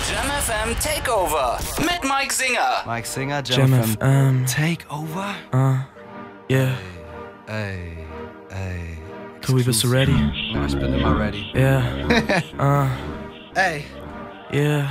Jam FM Takeover mit Mike Singer. Mike Singer, Jam FM Takeover? Yeah. Ey. Tobi, bist du ready? Ja, ich bin immer ready. Yeah. Ey. Yeah.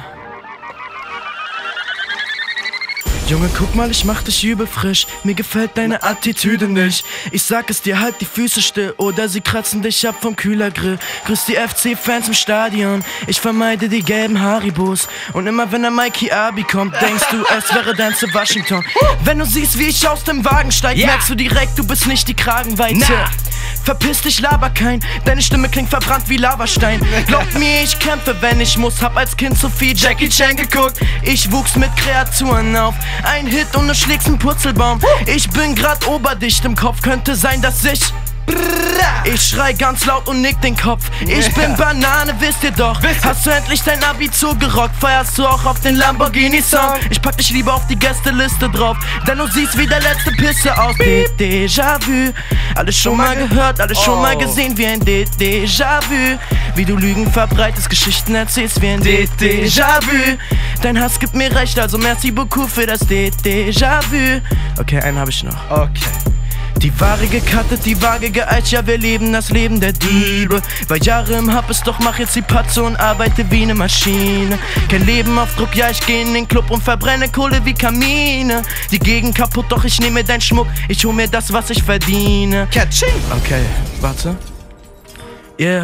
Junge, guck mal, ich mach dich übel frisch. Mir gefällt deine Attitüde nicht. Ich sag es dir, halt die Füße still, oder sie kratzen dich ab vom Kühlergrill. Grüß die FC-Fans im Stadion. Ich vermeide die gelben Haribos. Und immer wenn der Mikey Abi kommt, denkst du, es wäre Denzel Washington. Wenn du siehst, wie ich aus dem Wagen steig, merkst du direkt, du bist nicht die Kragenweite. Verpiss dich, laber kein. Deine Stimme klingt verbrannt wie Lavastein. Glaub mir, ich kämpfe, wenn ich muss. Hab als Kind so viel Jackie Chan geguckt. Ich wuchs mit Kreaturen auf. Ein Hit und du schlägst einen Purzelbaum. Ich bin grad oberdicht im Kopf. Könnte sein, dass ich schrei ganz laut und nick den Kopf. Ich bin Banane, wisst ihr doch. Hast du endlich dein Abitur gerockt? Feierst du auch auf den Lamborghini-Song? Ich pack dich lieber auf die Gästeliste drauf, denn du siehst wie der letzte Pisse aus. Déjà-vu. Alles schon mal gehört, alles schon mal gesehen wie ein Déjà-vu. Wie du Lügen verbreitest, Geschichten erzählst wie ein Déjà-vu. Dein Hass gibt mir recht, also merci beaucoup für das Déjà-vu. Okay, einen hab ich noch. Okay. Die Ware gekattet, die Waage geeicht, ja wir leben das Leben der Diebe. War Jahre im Happes, doch mach jetzt die Patze und arbeite wie ne Maschine. Kein Leben auf Druck, ja ich geh in den Club und verbrenne Kohle wie Kamine. Die Gegend kaputt, doch ich nehme deinen Schmuck, ich hol mir das, was ich verdiene. Catching! Okay, warte. Yeah,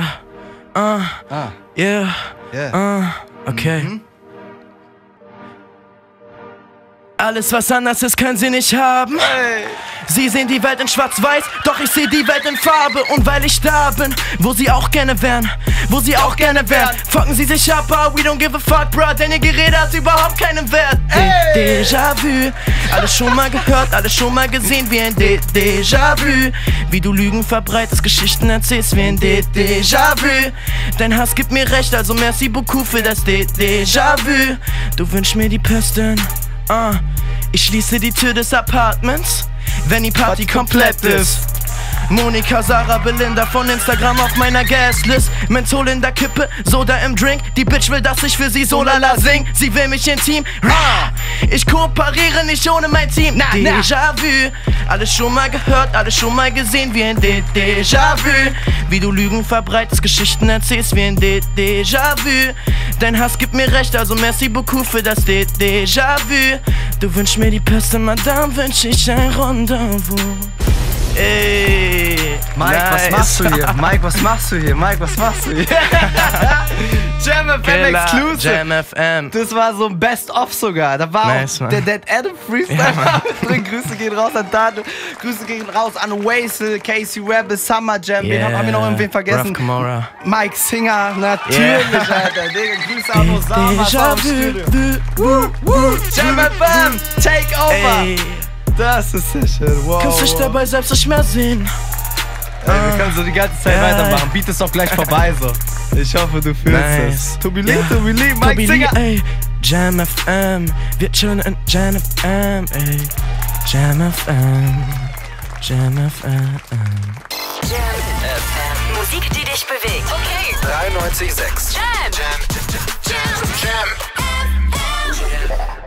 okay. Alles, was anders ist, können sie nicht haben. Hey. Sie sehen die Welt in schwarz-weiß, doch ich seh die Welt in Farbe. Und weil ich da bin, wo sie auch gerne wären, fucken sie sich ab, but we don't give a fuck, bruh, denn ihr Gerede hat überhaupt keinen Wert. Hey. Déjà-vu, alles schon mal gehört, alles schon mal gesehen wie ein Déjà-vu. Wie du Lügen verbreitest, Geschichten erzählst wie ein Déjà-vu. Dein Hass gibt mir recht, also merci beaucoup für das Déjà-vu. Du wünschst mir die Pest, denn ich schließe die Tür des Apartments, wenn die Party komplett ist. Monika, Sarah, Belinda von Instagram auf meiner Guestlist. Menthol in der Kippe, Soda im Drink. Die Bitch will, dass ich für sie so lala sing. Sie will mich intim. Ich kooperiere nicht ohne mein Team. Déjà-vu, alles schon mal gehört, alles schon mal gesehen wie ein Déjà-vu. Wie du Lügen verbreitest, Geschichten erzählst wie ein Déjà-vu. Dein Hass gibt mir recht, also merci beaucoup für das Déjà-vu. Du wünschst mir die Peste, Madame, wünsch ich ein Rendezvous. Ey, Mike, nice. was machst du hier? Mike, was machst du hier? Jam FM Exclusive. Jam FM. Das war so ein Best-of sogar. Da war Nice, auch der Dead Adam Freestyle drin. Grüße gehen raus an Dado. Grüße gehen raus an Wasel, Casey Rebel, Summer Jam. Wen haben wir noch irgendwen vergessen? Ruff Camorra. Mike Singer, natürlich, Alter. Digga, Grüße an Osama. Jam FM, Takeover. Ey. Das ist sehr schön, wow. Kannst dich dabei selbst nicht mehr sehen. Ey, wir können so die ganze Zeit weitermachen. Beat ist doch gleich vorbei so. Ich hoffe, du fühlst es. Tobi Lee, Mike Singer. Ey, Jam FM, wir chillen in Jam FM, ey. Jam FM, Jam FM. Jam FM. Musik, die dich bewegt. Okay. 93,6. Jam. Jam.